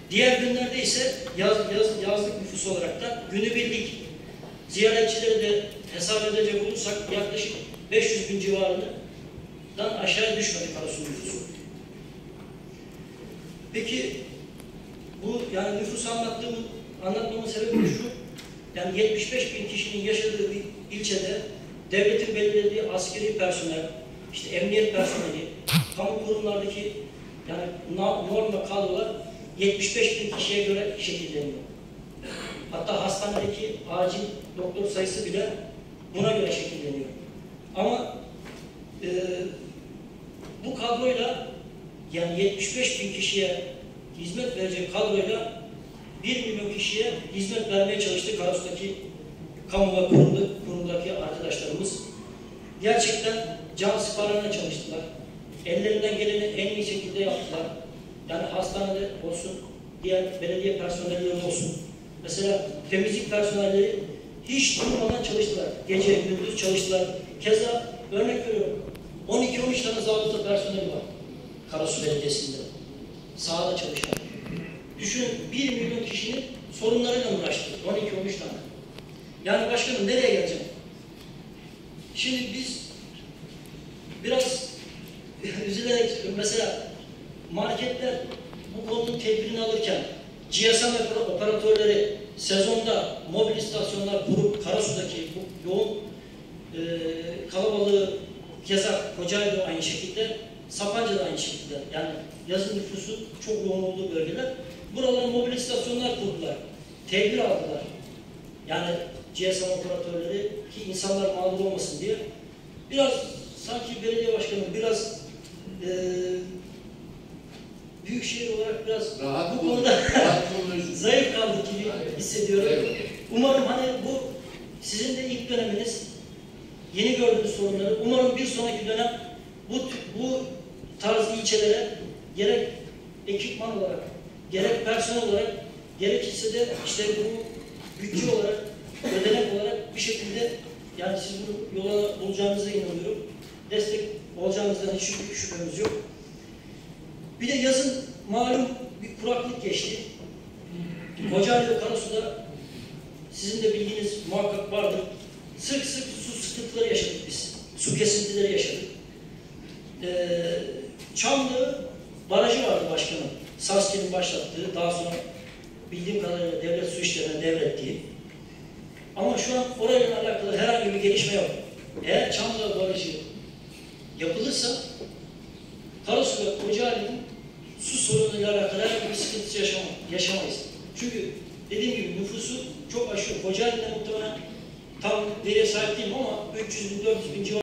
Diğer günlerde ise yazlık nüfus olarak da günübirlik ziyaretçileri de hesap edecek olursak yaklaşık 500 bin civarından aşağıya düşmedi Karasu nüfusu. Peki bu yani nüfusu anlatmamın sebebi şu, yani 75 bin kişinin yaşadığı bir ilçede devletin belirlediği askeri personel, işte emniyet personeli, kamu kurumlardaki yani norm ve kadrolar 75 bin kişiye göre şekilleniyor. Hatta hastanedeki acil doktor sayısı bile buna göre şekilleniyor. Ama bu kadroyla yani 75 bin kişiye hizmet verecek kadroyla 1 milyon kişiye hizmet vermeye çalıştı Karasu'daki kamu ve kurumdaki arkadaşlarımız. Gerçekten can siparişine çalıştılar. Ellerinden geleni en iyi şekilde yaptılar. Yani hastanede olsun, diğer belediye personelleri olsun. Mesela temizlik personelleri hiç durmadan çalıştılar. Gece, gündüz çalıştılar. Keza örnek veriyorum, 12-13 tane zabıta personeli var Karasu Belediyesi'nde. Sahada çalışan. Düşünün 1 milyon kişinin sorunlarıyla uğraştı. 12-13 tane. Yani başkanım nereye geleceğim? Şimdi biz biraz üzülerek mesela marketler bu konunun tedbirini alırken GSM operatörleri sezonda mobil istasyonlar kurup Karasu'daki bu yoğun kalabalığı keza Kocaeli'de aynı şekilde, Sapanca'da aynı şekilde, yani yazın nüfusu çok yoğun olduğu bölgeler, buralara mobil istasyonlar kurdular, tedbir aldılar. Yani GSM operatörleri ki insanlar mağdur olmasın diye. Biraz sanki belediye başkanı biraz büyükşehir olarak biraz bu konuda zayıf kaldık gibi hissediyorum. Evet. Umarım hani bu sizin de ilk döneminiz, yeni gördüğünüz sorunları, umarım bir sonraki dönem bu tarz ilçelere gerek ekipman olarak, gerek personel olarak, gerekirse de işte bu bütçe olarak, ödenek olarak bir şekilde yani siz bu yola bulacağınıza inanıyorum. Destek olacağınızdan hiç şüphemiz yok. Bir de yazın malum bir kuraklık geçti. Kocaeli ve Karasu'da sizin de bilginiz muhakkak vardır. Sık sık su sıkıntıları yaşadık biz. Su kesintileri yaşadık. Çamlı barajı vardı başkanım. Saskin'in başlattığı, daha sonra bildiğim kadarıyla devlet su işlerine devrettiği. Ama şu an orayla alakalı herhangi bir gelişme yok. Eğer Çamlı barajı yapılırsa Karasu ve Kocaeli'nin su sorunuyla alakalı herhangi bir sıkıntısı yaşamayız. Çünkü dediğim gibi nüfusu çok aşıyor. Kocaeli'de muhtemelen tam veriye sahip değilim ama 300 bin, 400 bin civarı